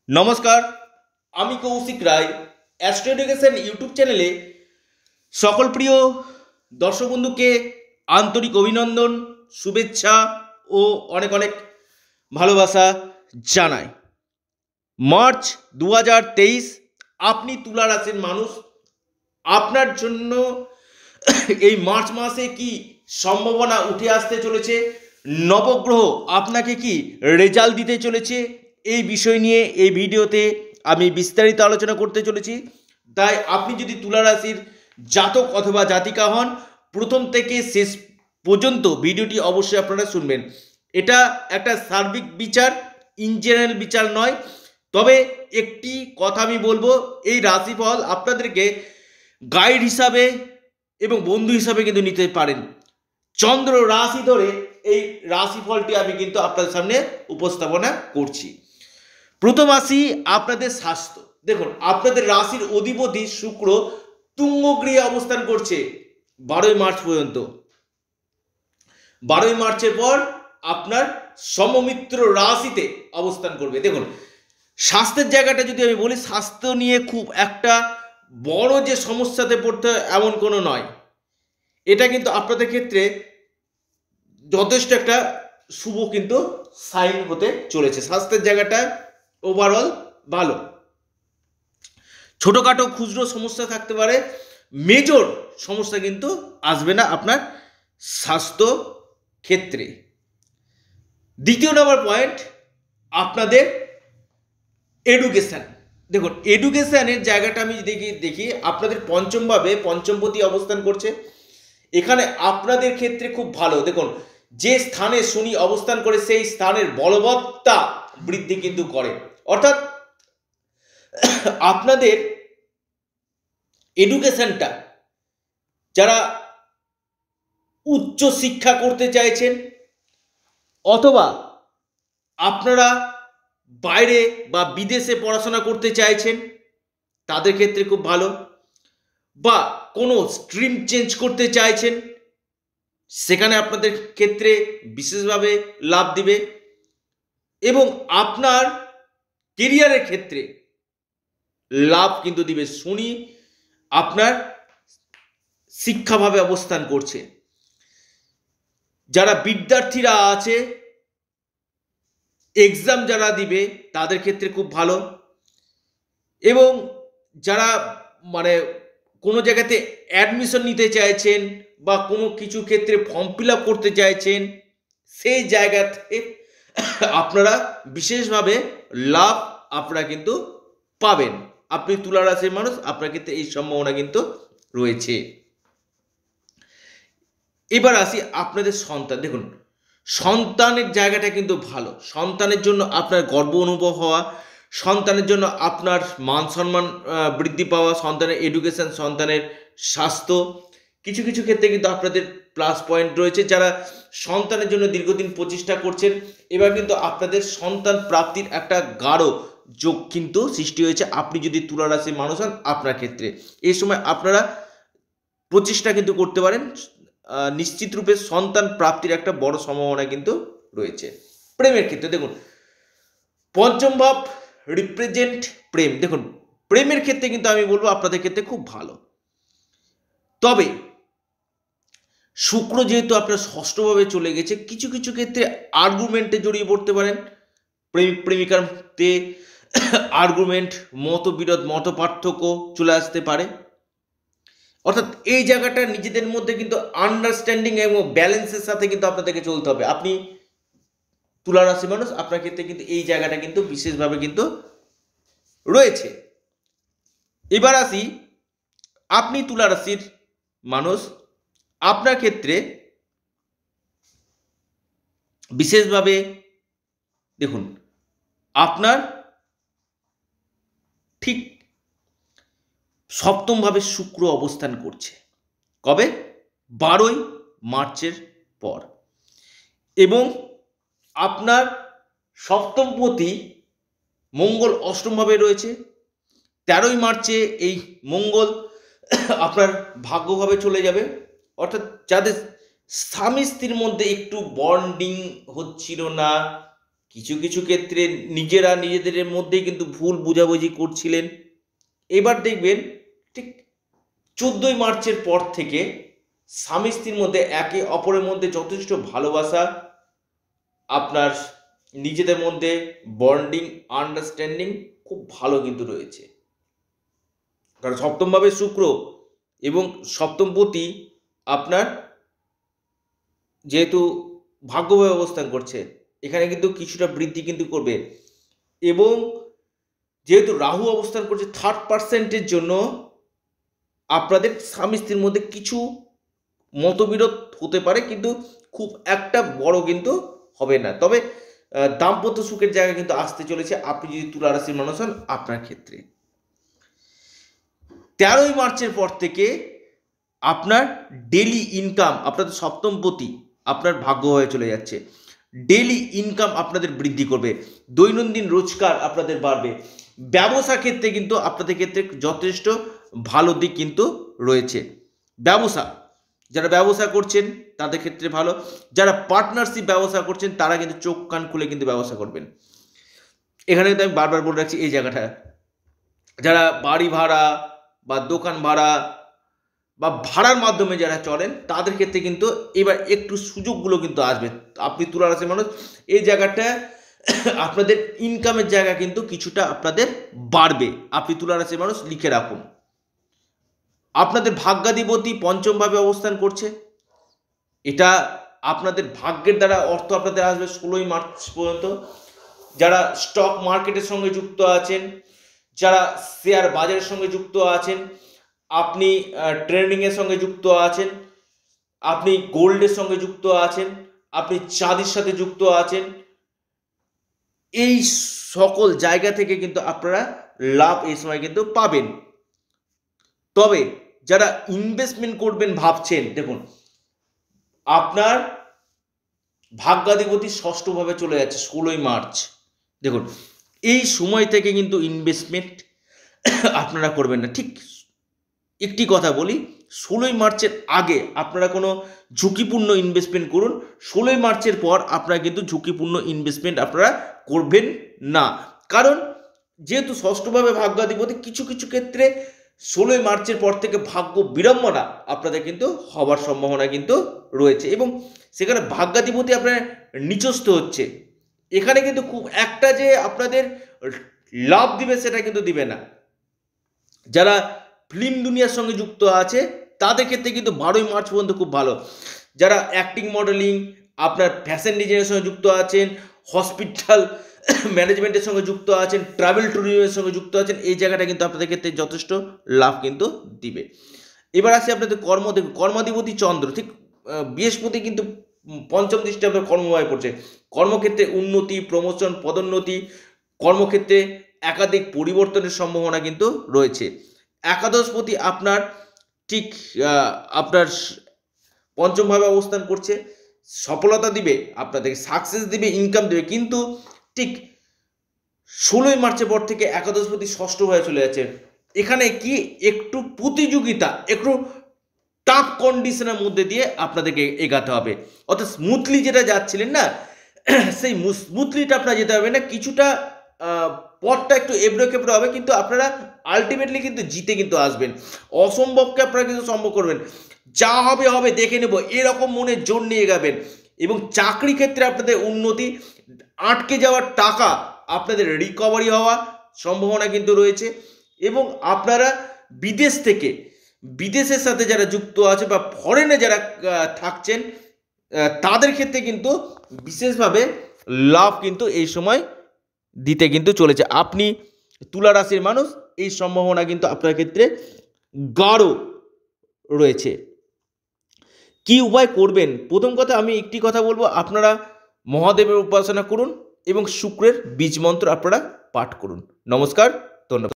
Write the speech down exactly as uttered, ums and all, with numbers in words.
নমস্কার, আমি Koushik Ray. Astro education YouTube চ্যানেলে সকল প্রিয় দর্শক বন্ধুকে আন্তরিক অভিনন্দন, শুভেচ্ছা ও অনেক অনেক ভালোবাসা জানাই। মার্চ দু হাজার তেইশ, আপনি তুলা রাশির মানুষ। আপনার জন্য এই মার্চ মাসে কি সম্ভাবনা উঠে আসতে চলেছে, নবগ্রহ আপনাকে কি রেজাল্ট দিতে চলেছে, এই বিষয় নিয়ে এই ভিডিওতে আমি বিস্তারিত আলোচনা করতে চলেছি। তাই আপনি যদি তুলা রাশির জাতক অথবা জাতিকা হন, প্রথম থেকে শেষ পর্যন্ত ভিডিওটি অবশ্যই আপনারা শুনবেন। এটা একটা সার্বিক বিচার, ইন জেনারেল বিচার নয়। তবে একটি কথা আমি বলবো, এই রাশিফল আপনাদেরকে গাইড হিসাবে এবং বন্ধু হিসাবে কিন্তু নিতে পারেন। চন্দ্র রাশি ধরে এই রাশিফলটি আমি কিন্তু আপনাদের সামনে উপস্থাপনা করছি। প্রথম আসি আপনাদের স্বাস্থ্য। দেখুন, আপনাদের রাশির অধিপতি শুক্র তুঙ্গ গৃহে অবস্থান করছে বারোই মার্চ পর্যন্ত। বারোই মার্চের পর আপনার সমমিত্র রাশিতে অবস্থান করবে। দেখুন, স্বাস্থ্যের জায়গাটা যদি আমি বলি, স্বাস্থ্য নিয়ে খুব একটা বড় যে সমস্যাতে পড়তে এমন কোনো নয়। এটা কিন্তু আপনাদের ক্ষেত্রে যথেষ্ট একটা শুভ কিন্তু সাইন হতে চলেছে। স্বাস্থ্যের জায়গাটা ওভারঅল ভালো। ছোটোখাটো খুচরো সমস্যা থাকতে পারে, মেজর সমস্যা কিন্তু আসবে না আপনার স্বাস্থ্য ক্ষেত্রে। দ্বিতীয় নম্বর পয়েন্ট, আপনাদের এডুকেশান। দেখুন, এডুকেশানের জায়গাটা আমি দেখি দেখি আপনাদের পঞ্চমভাবে পঞ্চমপতি অবস্থান করছে। এখানে আপনাদের ক্ষেত্রে খুব ভালো। দেখুন, যে স্থানে শনি অবস্থান করে সেই স্থানের বলবত্তা বৃদ্ধি কিন্তু করে। অর্থাৎ আপনাদের এডুকেশনটা, যারা উচ্চ শিক্ষা করতে চাইছেন অথবা আপনারা বাইরে বা বিদেশে পড়াশোনা করতে চাইছেন, তাদের ক্ষেত্রে খুব ভালো। বা কোনো স্ট্রিম চেঞ্জ করতে চাইছেন, সেখানে আপনাদের ক্ষেত্রে বিশেষভাবে লাভ দিবে। এবং আপনার কেরিয়ারের ক্ষেত্রে লাভ কিন্তু দিবে। শনি আপনার শিক্ষাভাবে অবস্থান করছে। যারা বিদ্যার্থীরা আছে, এক্সাম যারা দিবে, তাদের ক্ষেত্রে খুব ভালো। এবং যারা মানে কোনো জায়গাতে অ্যাডমিশন নিতে চাইছেন বা কোনো কিছু ক্ষেত্রে ফর্ম ফিল আপ করতে চাইছেন, সেই জায়গাতে আপনারা বিশেষভাবে লাভ আপনারা কিন্তু পাবেন। আপনি তুলা রাশির মানুষ, আপনার ক্ষেত্রে এই সম্ভাবনা কিন্তু রয়েছে। এবার আসি আপনাদের সন্তান। দেখুন, সন্তানের জায়গাটা কিন্তু ভালো। সন্তানের জন্য আপনার গর্ব অনুভব হওয়া, সন্তানের জন্য আপনার মান সম্মান বৃদ্ধি পাওয়া, সন্তানের এডুকেশন, সন্তানের স্বাস্থ্য, কিছু কিছু ক্ষেত্রে কিন্তু আপনাদের প্লাস পয়েন্ট রয়েছে। যারা সন্তানের জন্য দীর্ঘদিন প্রচেষ্টা করছেন, এবার কিন্তু আপনাদের সন্তান প্রাপ্তির একটা গাঢ় যোগ কিন্তু সৃষ্টি হয়েছে। আপনি যদি তুলা রাশির মানুষ হন, আপনার ক্ষেত্রে এই সময় আপনারা প্রচেষ্টা কিন্তু করতে পারেন। নিশ্চিত রূপে সন্তান প্রাপ্তির একটা বড় সম্ভাবনা কিন্তু রয়েছে। প্রেমের ক্ষেত্রে দেখুন, পঞ্চম ভাব রিপ্রেজেন্ট প্রেম। দেখুন, প্রেমের ক্ষেত্রে কিন্তু আমি বলবো আপনাদের ক্ষেত্রে খুব ভালো। তবে শুক্র যেহেতু আপনার ষষ্ঠভাবে চলে গেছে, কিছু কিছু ক্ষেত্রে আর্গুমেন্টে জড়িয়ে পড়তে পারেন। প্রেমিক প্রেমিকার মধ্যে আর্গুমেন্ট, মতবিরোধ, মত পার্থক্য চলে আসতে পারে। অর্থাৎ এই জায়গাটা নিজেদের মধ্যে কিন্তু আন্ডারস্ট্যান্ডিং এবং ব্যালেন্সের সাথে কিন্তু আপনাদেরকে চলতে হবে। আপনি তুলা রাশি মানুষ, আপনার ক্ষেত্রে কিন্তু এই জায়গাটা কিন্তু বিশেষভাবে কিন্তু রয়েছে। এবার আসি, আপনি তুলা রাশির মানুষ, আপনার ক্ষেত্রে বিশেষভাবে দেখুন, আপনার ঠিক সপ্তমভাবে শুক্র অবস্থান করছে। কবে? বারোই মার্চের পর। এবং আপনার সপ্তমপতি মঙ্গল অষ্টমভাবে রয়েছে। তেরোই মার্চে এই মঙ্গল আপনার ভাগ্যভাবে চলে যাবে। অর্থাৎ যাদের স্বামী স্ত্রীর মধ্যে একটু বন্ডিং হচ্ছিল না, কিছু কিছু ক্ষেত্রে নিজেরা নিজেদের মধ্যেই কিন্তু ভুল বোঝাবুঝি করছিলেন। এবার দেখবেন ঠিক চোদ্দোই মার্চের পর থেকে স্বামী স্ত্রীর মধ্যে একে অপরের মধ্যে যথেষ্ট ভালোবাসা, আপনার নিজেদের মধ্যে বন্ডিং, আন্ডারস্ট্যান্ডিং খুব ভালো কিন্তু রয়েছে। কারণ সপ্তমভাবে শুক্র এবং সপ্তমপতি আপনার যেহেতু ভাগ্যভাবে অবস্থান করছে, এখানে কিন্তু কিছুটা বৃদ্ধি কিন্তু করবে। এবং যেহেতু রাহু অবস্থান করছে থার্ড পার্সেন্টের জন্য আপনাদের স্বামী স্ত্রীর মধ্যে কিছু মতবিরোধ হতে পারে, কিন্তু খুব একটা বড় কিন্তু হবে না। তবে দাম্পত্য সুখের জায়গা কিন্তু আসতে চলেছে আপনি যদি তুলা রাশির মানুষ হন আপনার ক্ষেত্রে। তেরোই মার্চের পর থেকে আপনার ডেলি ইনকাম, আপনাদের সপ্তমপতি আপনার ভাগ্য হয়ে চলে যাচ্ছে, ডেলি ইনকাম আপনাদের বৃদ্ধি করবে, দৈনন্দিন রোজগার আপনাদের বাড়বে। ব্যবসা ক্ষেত্রে কিন্তু আপনাদের ক্ষেত্রে যথেষ্ট ভালো দিক কিন্তু রয়েছে। ব্যবসা, যারা ব্যবসা করছেন তাদের ক্ষেত্রে ভালো, যারা পার্টনারশিপ ব্যবসা করছেন তারা কিন্তু চোখ কান খুলে কিন্তু ব্যবসা করবেন। এখানে কিন্তু আমি বারবার বলে রাখছি এই জায়গাটা, যারা বাড়ি ভাড়া বা দোকান ভাড়া বা ভাড়ার মাধ্যমে যারা চলেন তাদের ক্ষেত্রে কিন্তু এবার একটু সুযোগগুলো কিন্তু আসবে। আপনি তুলা রাশির মানুষ, এই জায়গাটা আপনাদের ইনকামের জায়গা কিন্তু কিছুটা আপনাদের বাড়বে। আপনি তুলা রাশির মানুষ লিখে রাখুন। আপনাদের ভাগ্যাধিপতি পঞ্চমভাবে অবস্থান করছে, এটা আপনাদের ভাগ্যের দ্বারা অর্থ আপনাদের আসবে ষোলোই মার্চ পর্যন্ত। যারা স্টক মার্কেটের সঙ্গে যুক্ত আছেন, যারা শেয়ার বাজারের সঙ্গে যুক্ত আছেন, আপনি ট্রেডিংয়ের সঙ্গে যুক্ত আছেন, আপনি গোল্ডের সঙ্গে যুক্ত আছেন, আপনি চাঁদির সাথে যুক্ত আছেন, এই সকল জায়গা থেকে কিন্তু আপনারা লাভ এই সময় কিন্তু পাবেন। তবে যারা ইনভেস্টমেন্ট করবেন ভাবছেন, দেখুন আপনার ভাগ্যাধিপতি ষষ্ঠভাবে চলে যাচ্ছে ষোলোই মার্চ। দেখুন এই সময় থেকে কিন্তু ইনভেস্টমেন্ট আপনারা করবেন না। ঠিক একটি কথা বলি, ষোলোই মার্চের আগে আপনারা কোনো ঝুঁকিপূর্ণ ইনভেস্টমেন্ট করুন, ষোলোই মার্চের পর আপনারা কিন্তু ঝুঁকিপূর্ণ ইনভেস্টমেন্ট আপনারা করবেন না। কারণ যেহেতু ষষ্ঠভাবে ভাগ্যাধিপতি, কিছু কিছু ক্ষেত্রে ষোলোই মার্চের পর থেকে ভাগ্য বিড়ম্বনা আপনাদের কিন্তু হওয়ার সম্ভাবনা কিন্তু রয়েছে, এবং সেখানে ভাগ্যাধিপতি আপনার নিচস্থ হচ্ছে। এখানে কিন্তু খুব একটা যে আপনাদের লাভ দিবে সেটা কিন্তু দিবে না। যারা ফিল্ম দুনিয়ার সঙ্গে যুক্ত আছে তাদের ক্ষেত্রে কিন্তু বারোই মার্চ পর্যন্ত খুব ভালো। যারা অ্যাক্টিং, মডেলিং, আপনার ফ্যাশন ডিজাইনের সঙ্গে যুক্ত আছেন, হসপিটাল ম্যানেজমেন্টের সঙ্গে যুক্ত আছেন, ট্রাভেল ট্যুরিজমের সঙ্গে যুক্ত আছেন, এই জায়গাটা কিন্তু আপনাদের ক্ষেত্রে যথেষ্ট লাভ কিন্তু দিবে। এবার আসি আপনাদের কর্ম। দেখুন কর্মাধিপতি চন্দ্র, ঠিক বৃহস্পতি কিন্তু পঞ্চম দৃষ্টি আপনার কর্মভাবে পড়ছে। কর্মক্ষেত্রে উন্নতি, প্রমোশন, পদোন্নতি, কর্মক্ষেত্রে একাধিক পরিবর্তনের সম্ভাবনা কিন্তু রয়েছে। একাদশপতি আপনার ঠিক আপনার পঞ্চমভাবে অবস্থান করছে, সফলতা দিবে, আপনাদেরকে সাকসেস দিবে, ইনকাম দেবে। কিন্তু ঠিক ষোলোই মার্চের পর থেকে একাদশপতি ষষ্ঠভাবে চলে যাচ্ছে। এখানে কি একটু প্রতিযোগিতা, একটু টাফ কন্ডিশনের মধ্যে দিয়ে আপনাদেরকে এগাতে হবে। অর্থাৎ স্মুথলি যেটা যাচ্ছিলেন না, সেই স্মুথলিটা আপনারা যেতে হবে না, কিছুটা পথটা একটু এবড়ো খেবড়ো হবে, কিন্তু আপনারা আলটিমেটলি কিন্তু জিতে কিন্তু আসবেন। অসম্ভবকে আপনারা কিন্তু সম্ভব করবেন। যা হবে হবে দেখে নেব, এরকম মনে জোর নিয়ে যাবেন। এবং চাকরি ক্ষেত্রে আপনাদের উন্নতি, আটকে যাওয়ার টাকা আপনাদের রিকভারি হওয়া সম্ভাবনা কিন্তু রয়েছে। এবং আপনারা বিদেশ থেকে, বিদেশের সাথে যারা যুক্ত আছে বা ফরেনে যারা থাকছেন তাদের ক্ষেত্রে কিন্তু বিশেষভাবে লাভ কিন্তু এই সময় দিতে কিন্তু চলেছে। আপনি তুলা রাশির মানুষ, এই সম্ভাবনা কিন্তু আপনার ক্ষেত্রে গাঢ় রয়েছে। কি উপায় করবেন? প্রথম কথা আমি একটি কথা বলবো, আপনারা মহাদেবের উপাসনা করুন এবং শুক্রের বীজ মন্ত্র আপনারা পাঠ করুন। নমস্কার, ধন্যবাদ।